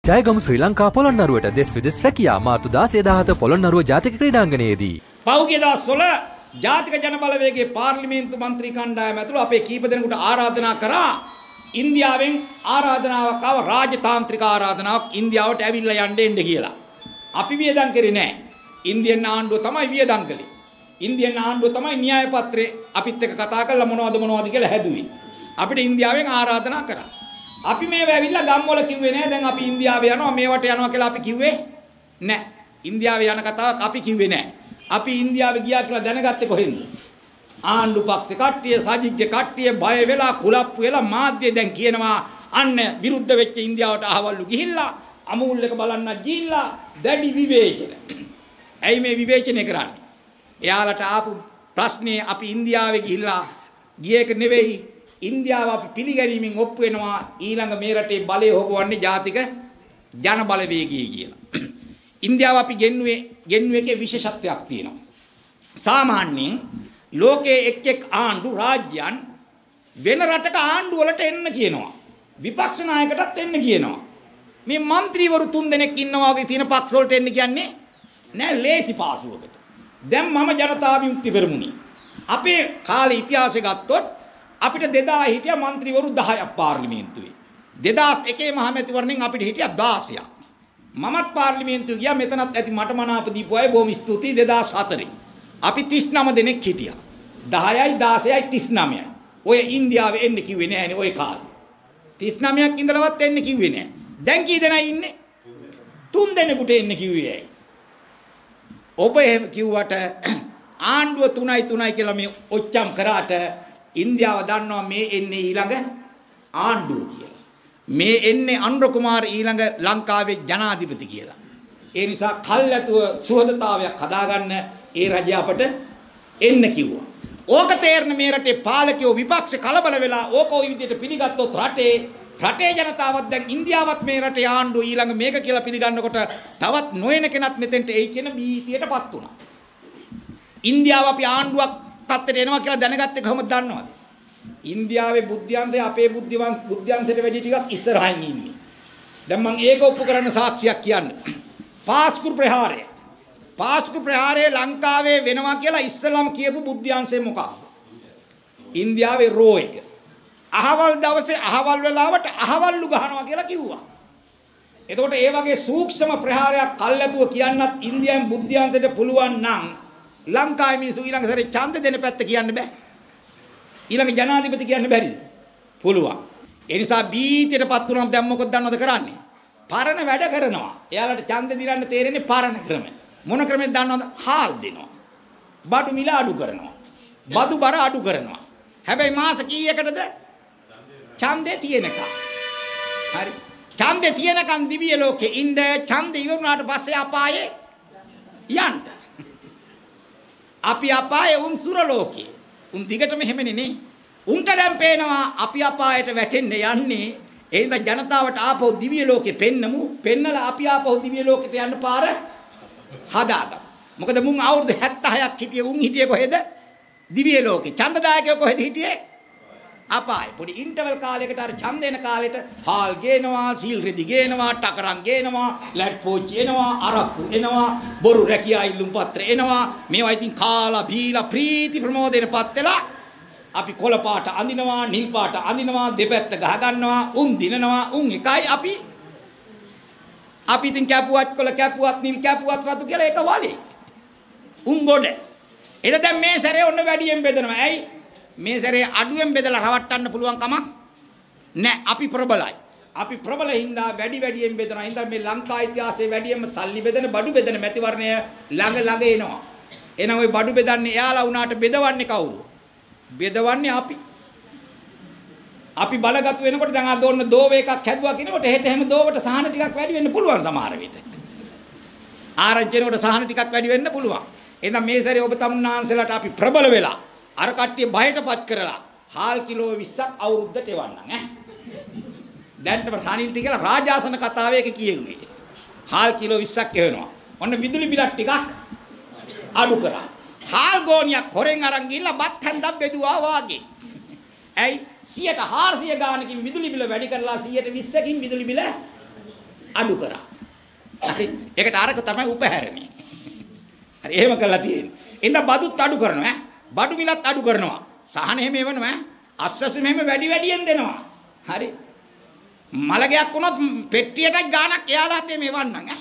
ජයගම ශ්‍රී ලංකා පොළොන්නරුවට දෙස් විදෙස් රැකියා මාර්තු 16 පොළොන්නරුව ජාතික ක්‍රීඩාංගණයේදී පෞගේ දවස්වල ජාතික ජනබලවේගයේ පාර්ලිමේන්තු මන්ත්‍රී කණ්ඩායම ඇතුළු අපේ කීප දෙනෙකුට ආරාධනා කරා ඉන්දියාවෙන් ආරාධනාවක් ආව රාජතාන්ත්‍රික ආරාධනාවක් ඉන්දියාවට ඇවිල්ලා යන්න එන්න කියලා. අපි වියදම් කරේ නැහැ. ඉන්දියන් ආණ්ඩුව තමයි වියදම් කළේ. ඉන්දියන් ආණ්ඩුව තමයි න්‍යාය පත්‍රේ අපිත් එක්ක කතා කරලා මොනවද කියලා හැදුවේ. අපිට ඉන්දියාවෙන් ආරාධනා කරා. අපි මේව ඇවිල්ලා ගම්වල කිව්වේ නෑ දැන් අපි ඉන්දියාවේ යනවා මේවට යනවා කියලා අපි කිව්වේ නෑ. ඉන්දියාවේ යන කතාවක් අපි කිව්වේ නෑ. අපි ඉන්දියාවේ ගියා කියලා දැනගත්තේ කොහෙන්ද? ආණ්ඩු පක්ෂේ කට්ටිය සජිත්ගේ කට්ටිය බය වෙලා කුලප්පු වෙලා මාධ්‍ය දැන් කියනවා අන්න විරුද්ධ වෙච්ච ඉන්දියාවට අහවල්ලු ගිහිල්ලා අමූල් එක බලන්න ගිහිල්ලා දැඩි විවේචන. ඇයි මේ විවේචනය කරන්නේ? එයාලට ආපු ප්‍රශ්නේ අපි ඉන්දියාවේ ගිහිල්ලා ගියේක නෙවෙයි. ඉන්දියාව අපි පිළිගැනීමෙන් ඔප්පු වෙනවා ඊළඟ මේ රටේ බලය හොබවන්නේ ජාතික ජන බලවේගය කියලා. ඉන්දියාව අපි ගෙන්නුවේ එකේ විශේෂත්වයක් තියෙනවා. සාමාන්‍යයෙන් ලෝකයේ එක් ආණ්ඩු රාජ්‍යයන් වෙන රටක ආණ්ඩු වලට එන්න කියනවා. විපක්ෂ නායකටත් එන්න කියනවා. මේ മന്ത്രിවරු 3 දෙනෙක් ඉන්නවා වගේ තියෙන පක්ෂ වලට එන්න කියන්නේ නෑ ලේසි පාසුවකට. දැන් මම ජනතා විමුක්ති පෙරමුණේ අපේ කාලේ ඉතිහාසය ගත්තොත් අපිට 2000 හිටියා മന്ത്രിවරු 10ක් පාර්ලිමේන්තුවේ. 2001 මහමැතිවරණයෙන් අපිට හිටියා 16ක්. මමත් පාර්ලිමේන්තුවේ ගියා මෙතනත් ඇති මට මනාප දීපු අය බොහොම ස්තුතියි 2004. අපි 39 දෙනෙක් හිටියා. 10යි 16යි 39යි. ඔය ඉන්දියාවේ එන්න කිව්වේ නෑනේ ඔය කාලේ. 39ක් ඉඳලවත් එන්න කිව්වේ නෑ. දැන් කී දෙනා ඉන්නේ? 3 දෙනෙකුට එන්න කිව්වේ ඇයි? ඔබ එහෙම කිව්වට ආණ්ඩුව 3යි කියලා මේ ඔච්චම් කරාට ඉන්දියාව දන්නවා මේ එන්නේ ඊළඟ ආණ්ඩුව කියලා. මේ එන්නේ අනුර කුමාර ඊළඟ ලංකාවේ ජනාධිපති කියලා. ඒ නිසා කල්ැතුව සුහදතාවයක් හදාගන්න ඒ රජය අපට එන්න කිව්වා. ඕක තේරෙන මේ රටේ පාලකයෝ විපක්ෂ කලබල වෙලා ඕක ওই විදිහට පිළිගත්තොත් රටේ ජනතාවත් දැන් ඉන්දියාවත් මේ රටේ ආණ්ඩුව ඊළඟ මේක කියලා පිළිගන්නකොට තවත් නොයන කෙනත් මෙතෙන්ට එයි කියන බීතියටපත් වුණා. ඉන්දියාව අපි ආණ්ඩුවක් තත්ත්වයට එනවා කියලා දැනගත්තේ කොහොමද දන්නවද? ඉන්දියාවේ බුද්ධ්‍යන්තය අපේ බුද්ධ්‍යන්තයට වැඩි ටිකක් ඉස්සරහින් ඉන්නේ. දැන් මම ඒක ඔප්පු කරන්න සාක්ෂියක් කියන්න. පාස්කු ප්‍රහාරය ලංකාවේ වෙනවා කියලා ඉස්සලම් කියපු බුද්ධ්‍යංශය මොකක්ද? ඉන්දියාවේ රෝ එක. අහවල් දවසේ අහවල් වෙලාවට අහවල්ලු ගහනවා කියලා කිව්වා. එතකොට ඒ වගේ සූක්ෂම ප්‍රහාරයක් කල්ැතුව කියන්නත් ඉන්දියාවේ බුද්ධ්‍යන්තයට පුළුවන් නම් ලංකාවේ මිනිස්සු ඊළඟ සැරේ ඡන්ද දෙන පැත්ත කියන්න බෑ. ඊළඟ ජනාධිපති කියන්න බැරිද? පුළුවන්. ඒ නිසා බීතියටපත් වුණාම දැන් මොකද දන්නවද කරන්නේ? පරණ වැඩ කරනවා. එයාලට ඡන්ද දිරන්න තේරෙන්නේ පරණ ක්‍රම. මොන ක්‍රමෙන්ද දන්නවද? හාල් දෙනවා. බඩු මිල අඩු කරනවා. බදු බර අඩු කරනවා. හැබැයි මාස කීයකටද? ඡන්දේ තියෙනකම්. හරි. ඡන්දේ තියෙනකම් දිව්‍ය ලෝකේ ඉන්න ඡන්ද ඉවරුනාට පස්සේ අපායේ යන්න. අපි අපායේ උන් සුර ලෝකේ. උන් දිගටම හැමනේ නේ. උන්ට දැන් පේනවා අපි අපායට වැටෙන්න යන්නේ. ඒ හින්දා ජනතාවට ආපහු දිව්‍ය ලෝකේ පෙන්නලා අපි ආපහු දිව්‍ය ලෝකෙට යන්න පාර හදාගමු. මොකද මුන් අවුරුදු 76ක් හිටියේ උන් හිටියේ කොහෙද? දිව්‍ය ලෝකේ. ඡන්දදායකයෝ කොහෙද හිටියේ? අපායේ. පොඩි ඉන්ටර්වල් කාලයකට අර ඡන්ද එන කාලෙට හාල් ගේනවා, සීල් රෙදි ගේනවා, ටකරන් ගේනවා, ලැට් පෝච්චි එනවා, අරක්කු එනවා, බොරු රැකියා ඉල්ලුම් පත්‍ර එනවා. මේවා ඉතින් කාලා බීලා ප්‍රීති ප්‍රමෝදයටපත් වෙලා අපි කොළ පාට අඳිනවා, නිල් පාට අඳිනවා, දෙපැත්ත ගහ ගන්නවා, උන් දිනනවා, උන් එකයි අපි ඉතින් කැපුවත් කොළ කැපුවත් නිල් කැපුවත් රතු කියලා එක වලේ. උන් ගොඩ. එද දැන් මේ සැරේ ඔන්න වැඩියෙන් බෙදනවා. ඇයි? මේ සැරේ අඩුවෙන් බෙදලා රවට්ටන්න පුළුවන් කමක් නැහැ. අපි ප්‍රබලයි. අපි ප්‍රබල හින්දා වැඩියෙන් බෙදනවා. හින්දා මේ ලංකා ඉතිහාසයේ වැඩියෙන්ම සල්ලි බෙදන බඩු බෙදන මැතිවරණය ළඟ එනවා. එහෙනම් ওই බඩු බෙදන්නේ එයාලා වුණාට බෙදවන්නේ කවුරු? බෙදවන්නේ අපි. අපි බලගත් වෙනකොට දැන් අද ඔන්න දෝව එකක් හැදුවා කියනකොට හෙට හැම දෝවට සහන ටිකක් වැඩි වෙන්න පුළුවන් සමහර විට. ආරංචි වෙනකොට සහන ටිකක් වැඩි වෙන්න පුළුවන්. එහෙනම් මේ සැරේ ඔබ තමුන්නාන්සලාට අපි ප්‍රබල වෙලා අර කට්ටිය බයටපත් කරලා හාල් කිලෝ 20ක් අවුරුද්දට එවන්නම් ඈ. දැන්ටම රනිල්ටි කියලා රාජාසන කතාවේ එක කියෙව්වේ. හාල් කිලෝ 20ක් එවනවා. ඔන්න විදුලි බිලක් ටිකක් අඩු කරා. හාල් ගෝනියක් හොරෙන් අරන් ගිහිල්ලා බත් හන්දක් බෙදුවා වාගේ. ඇයි 400 ගානකින් විදුලි බිල වැඩි කරලා 20කින් විදුලි බිල අඩු කරා. හරි. ඒකට අරක තමයි උපහැරණේ. හරි එහෙම කළා තියෙන්නේ. ඉතින් බදුත් අඩු කරනවා ඈ. බඩු මිලත් අඩු කරනවා. සහන එහෙම එවනවා ඈ. අස්සස මෙහෙම වැඩි වැඩියෙන් දෙනවා. හරි. මලගයක් වුණොත් පෙට්ටියට ගාණක් එයාලා හිතේ මෙවන්නම් ඈ.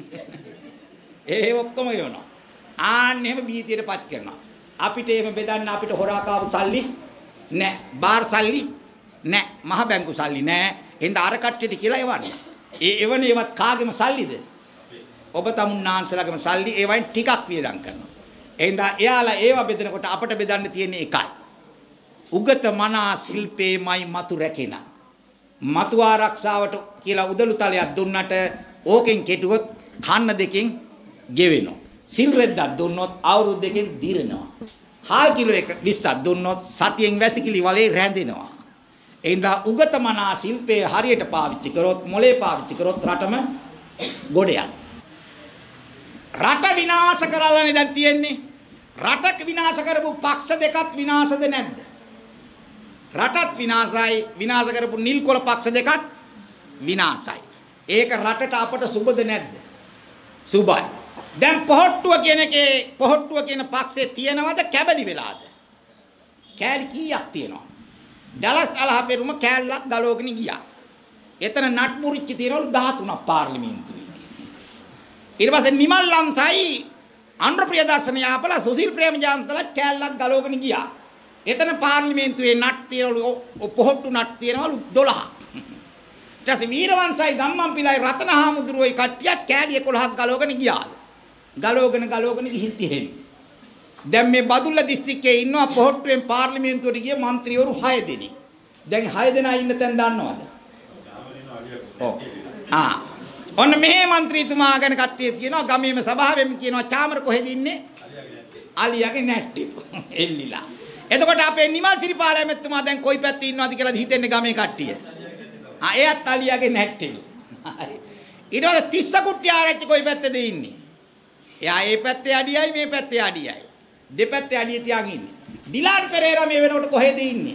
ඒ ඔක්කොම එවනවා. ආන්න එහෙම බීතියටපත් කරනවා. අපිට එහෙම බෙදන්න අපිට හොරා කාපු සල්ලි නෑ. බාර් සල්ලි නෑ. මහ බැංකු සල්ලි නෑ. එහෙනම් අර කට්ටියට කියලා එවන්න. ඒ එවන ඒවත් කාගේම සල්ලිද? ඔබ තමුන්නාන්සලාගේම සල්ලි ඒවයින් ටිකක් වියදම් කරනවා. එහෙනම් එයාලා ඒව බෙදනකොට අපිට බෙදන්න තියෙන්නේ එකයි. උගත මනා ශිල්පේමයි මතු රැකෙන. මතු ආරක්ෂාවට කියලා උදළු තලයක් දුන්නට ඕකෙන් කෙටුවොත් කන්න දෙකෙන් ගෙවෙනවා. සිල් රෙද්දක් දුන්නොත් අවුරුදු දෙකෙන් දිරනවා. හාල් කිලෝ 20ක් දුන්නොත් සතියෙන් වැසිකිලි වලේ රැඳෙනවා. එහෙනම් උගත මනා ශිල්පේ හරියට පාවිච්චි කරොත් මොලේ පාවිච්චි කරොත් රටම ගොඩ යනවා. රට විනාශ කරලානේ දැන් තියෙන්නේ. රටක් විනාශ කරපු පක්ෂ දෙකක් විනාශද නැද්ද? රටත් විනාශයි විනාශ කරපු නිල්කොළ පක්ෂ දෙකක් විනාශයි. ඒක රටට අපට සුබද නැද්ද? සුබයි. දැන් පොහට්ටුව කියන පක්ෂේ තියනවද කැබලි වෙලාද? කෑලි කීයක් තියෙනවද? ඩලස් අලහපෙරුම කෑල්ලක් ගලවගෙන ගියා. එතන නට් මුරිච්චි තියනවලු 13ක් පාර්ලිමේන්තුවේ. ඊට පස්සේ නිමල් ලම්සයි අනුර ප්‍රියදර්ශන යාපලා සුසිල් ප්‍රේමජාන්තලා කෑල්ලක් ගලවගෙන ගියා. එතන පාර්ලිමේන්තුවේ නට් තියනවලු පොහට්ටු නට් තියනවලු 12ක්. ඊට පස්සේ වීරවංශයි ගම්මන්පිලයි රතනහාමුදුරුවෝයි කට්ටියක් කෑලි 11ක් ගලවගෙන ගියා. ගලවගෙන ගිහින් තියෙන්නේ. දැන් මේ බදුල්ල දිස්ත්‍රික්කයේ ඉන්නවා පොහොට්ටුවෙන් පාර්ලිමේන්තුවට ගිය മന്ത്രിවරු 6 දෙනෙක්. දැන් 6 දෙනා ඉන්න තැන දන්නවද? ඔව්. ඔන්න මෙහි മന്ത്രിතුමා ගැන කට්ටිය කියනවා ගමේම සභාවෙම කියනවා චාමර කොහෙද ඉන්නේ? අලියාගේ නැට්ටි. එල්ලිලා. එතකොට අපේ නිමල් සිරිපාල එමෙතුමා දැන් කොයි පැත්තේ ඉන්නවද කියලා හිතෙන්නේ ගමේ කට්ටිය. එයාත් අලියාගේ නැට්ටිලු. හරි. ඊට පස්සේ තිස්ස කුට්ටිය ආරච්චි කොයි පැත්තේද ඉන්නේ? එයා මේ පැත්තේ අඩියයි මේ පැත්තේ අඩියයි. දෙපැත්තේ අඩිය තියාගෙන ඉන්නේ. ඩිලාන් පෙරේරා මේ වෙනකොට කොහෙද ඉන්නේ?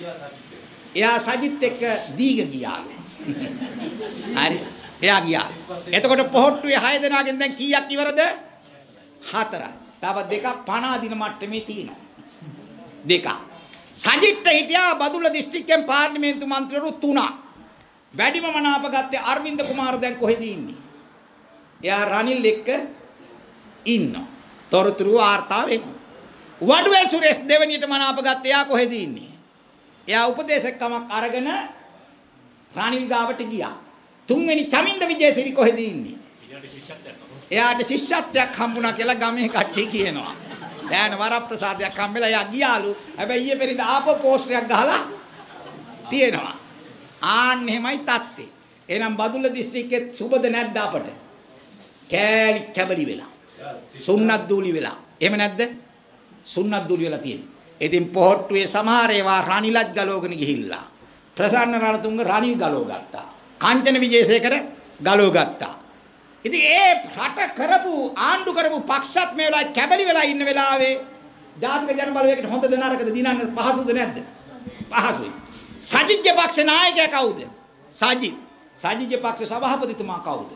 එයා සජිත් එක්ක දීග ගියා. හරි. එයා ගියා. එතකොට පොහොට්ටුවේ 6 දෙනාගෙන් දැන් කීයක් ඉවරද? 4යි. තව දෙකක් පණ අදින මට්ටමේ තියෙනවා. දෙකක්. සජිත් හිටියා බදුල්ල දිස්ත්‍රික්කයෙන් පාර්ලිමේන්තු මන්ත්‍රීවරු 3ක්. වැඩිම මනාප ගත්තේ අරවින්ද කුමාර දැන් කොහෙද ඉන්නේ? එයා රනිල් එක්ක ඉන්නවා. තොරතුරු වාර්තා වෙනවා. වඩුවැල් සුරේෂ් දෙවනියට මනාප ගත්තේ එයා කොහෙද ඉන්නේ? එයා උපදේශකකමක් අරගෙන රනිල් ගාවට ගියා. තුන්වෙනි චමින්ද විජේසිරි කොහෙද ඉන්නේ? එයාට ශිෂ්‍යත්වයක් හම්බුණා කියලා ගමේ කට්ටිය කියනවා. සෑන වරප්‍රසාදයක් හම්බෙලා එයා ගියාලු. හැබැයි ඊයේ පෙරේද ආපෝ පෝස්ට් එකක් ගහලා තියෙනවා. ආන්න එහෙමයි තත්ත්වේ. එහෙනම් බදුල්ල දිස්ත්‍රික්කෙත් සුබද නැද්ද අපට? කෑලි කැබලි වෙලා. සුන්නත් දූලි වෙලා. එහෙම නැද්ද? සුන්නත් දූලි වෙලා තියෙනවා. ඉතින් පොහොට්ටුවේ සමහර ඒවා රනිලත් ගලවගෙන ගිහිල්ලා. ප්‍රසන්න රණතුංග රනිල් ගලව ගත්තා. කාංචන විජේසේකර ගලව ගත්තා. ඉතින් ඒ රට කරපු ආණ්ඩු කරපු පක්ෂත් මේ වෙලාවේ කැබලි වෙලා ඉන්න වෙලාවේ ජාතික ජන බලවේගයට හොඳද නරකද දිනන්න පහසුද නැද්ද? පහසුයි. සජිත්ගේ පක්ෂ නායකයා කවුද? සජිත්. සජිත්ගේ පක්ෂ සභාපතිතුමා කවුද?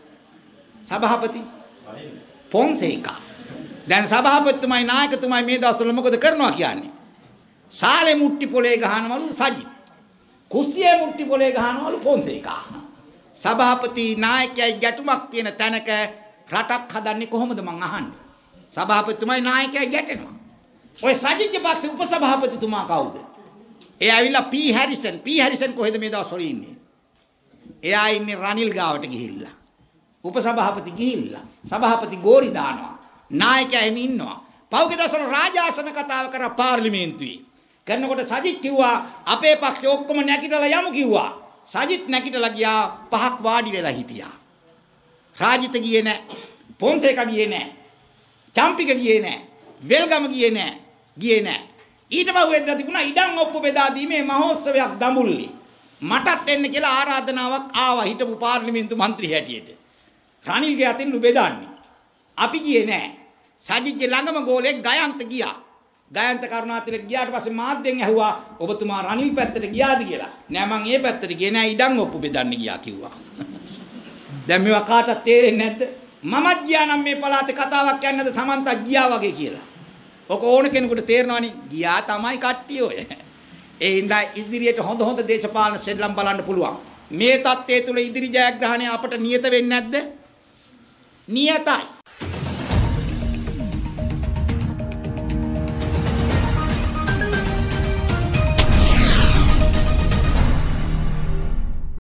සභාපති පොන්සේකා. දැන් සභාපතිතුමයි නායකතුමයි මේ දවස්වල මොකද කරනවා කියන්නේ? සාලේ මුට්ටි පොලේ ගහනවලු සජිත්. කුස්සියේ මුට්ටි පොලේ ගහනවලු පොන්සේකා. සභාපති නායකයයි ගැටුමක් තියෙන තැනක රටක් හදන්නේ කොහොමද මං අහන්නේ? සභාපතිතුමයි නායකයයි ගැටෙනවා. ඔය සජිත්ගේ පක්ෂ උපසභාපතිතුමා කවුද? එයා ඇවිල්ලා පී හැරිසන්. පී හැරිසන් කොහෙද මේ දවස්වල ඉන්නේ? එයා ඉන්නේ රනිල් ගාවට ගිහිල්ලා. උපසභාපති ගිහිල්ලා. සභාපති ගෝරි දානවා. නායකයා එමි ඉන්නවා. පෞගේ දවස්වල රාජාසන කතාව කරා පාර්ලිමේන්තුවේ. කරනකොට සජිත් කිව්වා අපේ පක්ෂේ ඔක්කොම නැගිටලා යමු කිව්වා. සජිත් නැගිටලා ගියා 5ක් වාඩි වෙලා හිටියා. රාජිත ගියේ නැහැ. පොන්සේක ගියේ නැහැ. චම්පික ගියේ නැහැ. වෙල්ගම ගියේ නැහැ. ගියේ නැහැ. ඊට පස්සේ තිබුණා ඉඩම් ඔප්පු බෙදා දීමේ මහෝත්සවයක් දඹුල්ලි. මටත් එන්න කියලා ආරාධනාවක් ආවා හිටපු පාර්ලිමේන්තු මන්ත්‍රී හැටියට. රනිල්ගේ අතින් බෙදන්නේ. අපි ගියේ නැහැ. සජිත්ගේ ළඟම ගෝලෙක් ගයන්ත ගියා. ගයන්ත කරුණාතිලක ගියාට පස්සේ මාධ්‍යෙන් ඇහුවා ඔබතුමා රනිල් පැත්තට ගියාද කියලා. නෑ මං ඒ පැත්තට ගියේ නෑ ඉඩම් ඔප්පු බෙදන්න ගියා කිව්වා. දැන් මේවා කාටවත් තේරෙන්නේ නැද්ද? මමත් ගියා නම් මේ පළාතේ කතාවක් කියන්නද සමන්තක් ගියා වගේ කියලා. ඔක ඕන කෙනෙකුට තේරෙනවනේ. ගියා තමයි කට්ටිය ඔය. ඒ හින්දා ඉදිරියට හොඳ දේශපාලන සෙල්ලම් බලන්න පුළුවන්. මේ தත්ත්වයේ තුල ඉදිරි ජයග්‍රහණය අපට නියත වෙන්නේ නැද්ද? නියතයි.